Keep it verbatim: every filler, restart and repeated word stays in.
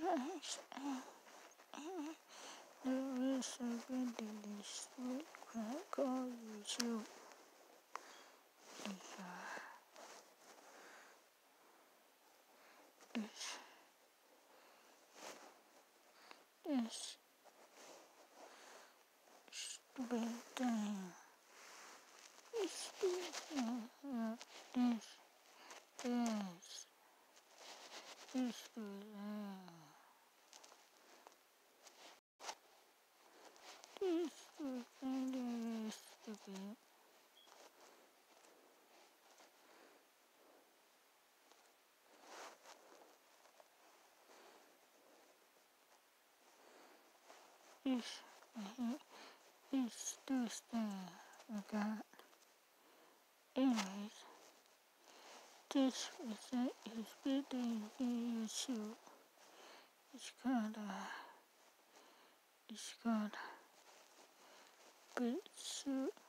There is a good delicious sweet crack call you chew. It's, uh, it's, it's stupid thing. It's stupid thing. Yeah, this, this, this stupid thing. This stupid thing is stupid. This, it's this thing I got. Anyways, this is a his birthday you shoot. It's called uh it's called bird suit.